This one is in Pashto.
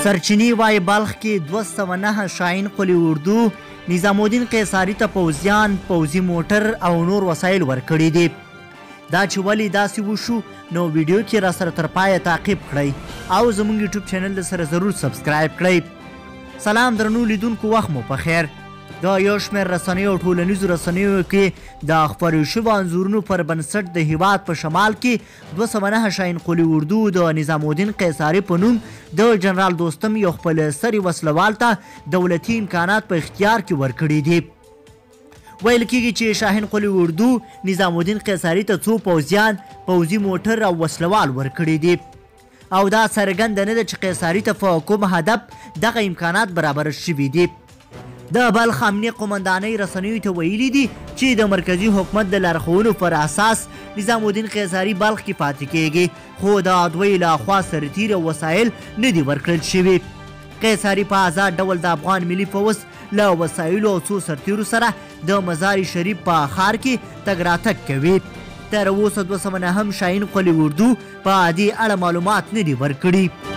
سرچینی وای بلخ کې 209 شاهین قلی اردو نظام الدین قیصاري ته پوځیان پوځي موټر او نور وسایل ورکړي دي. دا چې ولې داسې وشو نو ویډیو کې را سره تر پایه تعقیب کړئ او زموږ یوټیوب چینل سره ضرور سبسکرایب کړئ. سلام درنو لیدونکو، وخت مو په خیر. دا یو شمېر رسنیو او ټولنیزو رسنیو کې د خپرو شویو انځورونو پر بنسټ د هیواد په شمال کې 209 شاهین قلی اردو د نظام الدین قیصاري په نوم د جنرال دوستم یو خپل سري وسلوال ته دولتي امکانات په اختیار کې ورکړي دي. ویل کېږي چې شاهین قلی اردو نظام الدین قیصاري ته څو پوځیان پوځي موټر او وسلوال ورکړي دي او دا څرګنده نه ده چې قیصاري ته په کوم هدف دغه امکانات برابر شوي دي. د بلخ امنیه قومندانۍ رسنیو ته ویلي دي چې د مرکزي حکومت د لارښوونو پر اساس نظام الدین قیصاري بلخ کې پاتې کیږي، خو د دوی لخوا سرتیري او وسایل نه دي ورکړل شوي. قیصاري په آزاد ډول د افغان ملي پوځ له وسایلو او څو سرتیرو سره د مزار شریف په ښار کې تګ راتګ کوي. تر اوسه 209 شاهین قلی اردو په دې اړه معلومات نه دي ورکړي.